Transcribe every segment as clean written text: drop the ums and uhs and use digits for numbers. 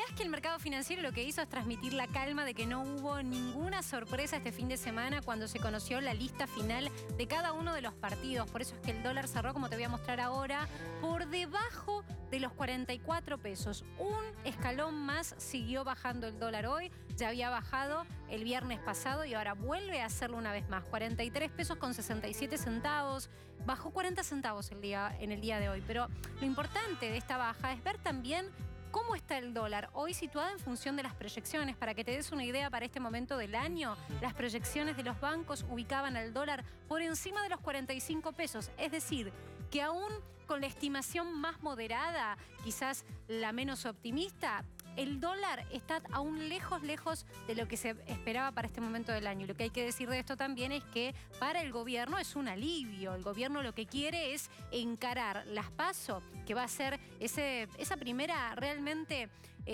es que el mercado financiero lo que hizo es transmitir la calma de que no hubo ninguna sorpresa este fin de semana cuando se conoció la lista final de cada uno de los partidos. Por eso es que el dólar cerró, como te voy a mostrar ahora, por debajo de los 44 pesos. Un escalón más siguió bajando el dólar hoy. Ya había bajado el viernes pasado y ahora vuelve a hacerlo una vez más. 43 pesos con 67 centavos. Bajó 40 centavos en el día de hoy. Pero lo importante de esta baja es ver también cómo está el dólar hoy situado en función de las proyecciones. Para que te des una idea, para este momento del año, las proyecciones de los bancos ubicaban al dólar por encima de los 45 pesos. Es decir, que aún con la estimación más moderada, quizás la menos optimista, el dólar está aún lejos de lo que se esperaba para este momento del año. Y lo que hay que decir de esto también es que para el gobierno es un alivio. El gobierno lo que quiere es encarar las PASO, que va a ser esa primera realmente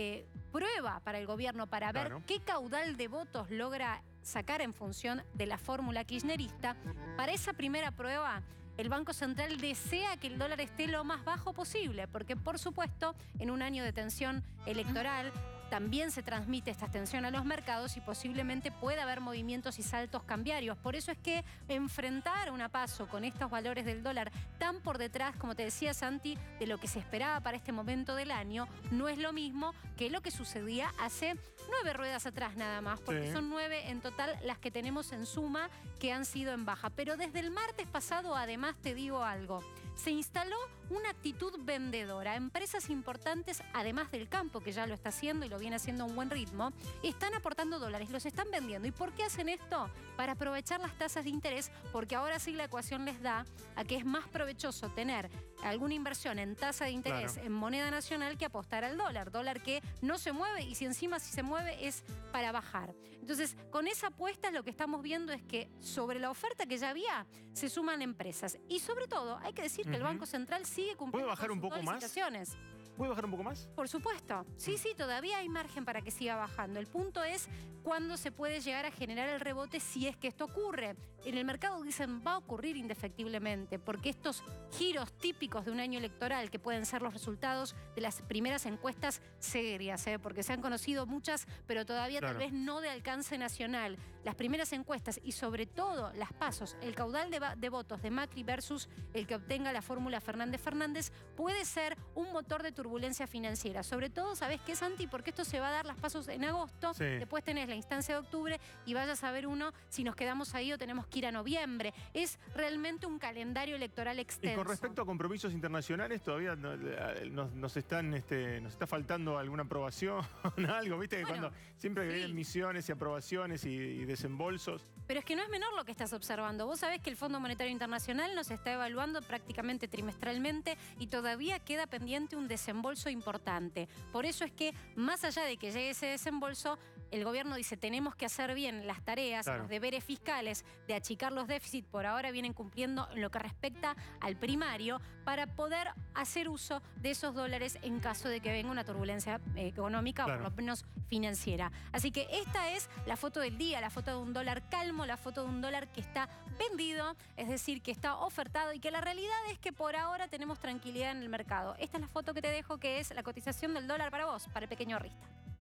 prueba para el gobierno para ver qué caudal de votos logra sacar en función de la fórmula kirchnerista. Para esa primera prueba, el Banco Central desea que el dólar esté lo más bajo posible, porque por supuesto, en un año de tensión electoral, también se transmite esta tensión a los mercados y posiblemente pueda haber movimientos y saltos cambiarios. Por eso es que enfrentar una PASO con estos valores del dólar tan por detrás, como te decía Santi, de lo que se esperaba para este momento del año, no es lo mismo que lo que sucedía hace 9 ruedas atrás nada más, porque son 9 en total las que tenemos en suma que han sido en baja. Pero desde el martes pasado, además, te digo algo. Se instaló una actitud vendedora. Empresas importantes, además del campo, que ya lo está haciendo y lo viene haciendo a un buen ritmo, están aportando dólares, los están vendiendo. ¿Y por qué hacen esto? Para aprovechar las tasas de interés, porque ahora sí la ecuación les da a que es más provechoso tener alguna inversión en tasa de interés en moneda nacional que apostar al dólar. Dólar que no se mueve y si encima si se mueve es para bajar. Entonces, con esa apuesta lo que estamos viendo es que sobre la oferta que ya había, se suman empresas. Y sobre todo, hay que decir que el Banco Central sigue cumpliendo ¿Puede bajar un poco más? ¿Puede bajar un poco más? Por supuesto. Sí, todavía hay margen para que siga bajando. El punto es cuándo se puede llegar a generar el rebote si es que esto ocurre. En el mercado dicen va a ocurrir indefectiblemente, porque estos giros típicos de un año electoral, que pueden ser los resultados de las primeras encuestas serias, porque se han conocido muchas, pero todavía tal vez no de alcance nacional. Las primeras encuestas y sobre todo las PASOs, el caudal de votos de Macri versus el que obtenga la fórmula Fernández-Fernández, puede ser un motor de turbulencia financiera. Sobre todo, ¿sabés qué, Santi? Porque esto se va a dar las PASOs en agosto, después tenés la instancia de octubre y vaya a saber uno si nos quedamos ahí o tenemos que ir a noviembre. Es realmente un calendario electoral extenso. Y con respecto a compromisos internacionales, todavía nos está faltando alguna aprobación, algo, ¿viste? Que cuando siempre vienen misiones y aprobaciones y desembolsos. Pero es que no es menor lo que estás observando. Vos sabés que el Fondo Monetario Internacional nos está evaluando prácticamente trimestralmente y todavía queda pendiente un desembolso importante. Por eso es que, más allá de que llegue ese desembolso, el gobierno dice tenemos que hacer bien las tareas, los deberes fiscales de achicar los déficits, por ahora vienen cumpliendo en lo que respecta al primario, para poder hacer uso de esos dólares en caso de que venga una turbulencia económica o por lo menos financiera. Así que esta es la foto del día, la foto de un dólar calmo, la foto de un dólar que está vendido, es decir, que está ofertado y que la realidad es que por ahora tenemos tranquilidad en el mercado. Esta es la foto que te dejo, que es la cotización del dólar para vos, para el pequeño ahorrista.